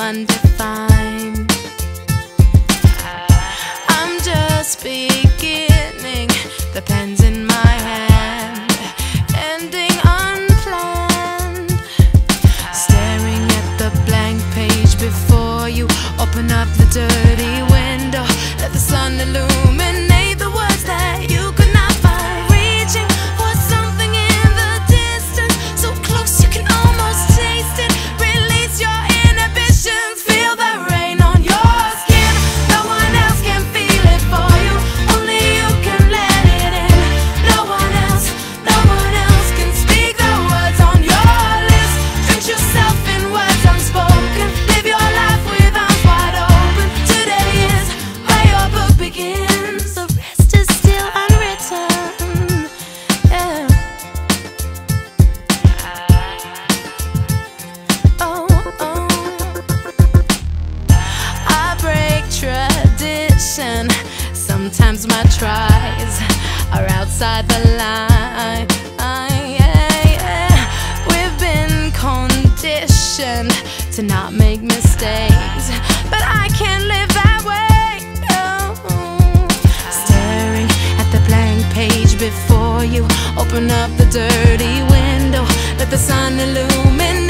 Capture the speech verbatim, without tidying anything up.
undefined. I'm just beginning, the pen's in my hand, ending unplanned. Staring at the blank page before you, open up the dirty window, let the sun illuminate the words that you could not find. Reaching for something in the distance, so close you can almost taste it. Release your inhibitions, feel the rain on your skin. No one else can feel it for you, only you can let it in. No one else, no one else can speak the words on your lips. Drench yourself in words unspoken, live your life with arms wide open. Today is where your book begins, the rest is still unwritten. Yeah. Oh, oh. I break tradition. Sometimes my tries are outside the line. Yeah, yeah. We've been conditioned to not make mistakes, but I can't live that way. No. Staring at the blank page before you, open up the dirty window, let the sun illuminate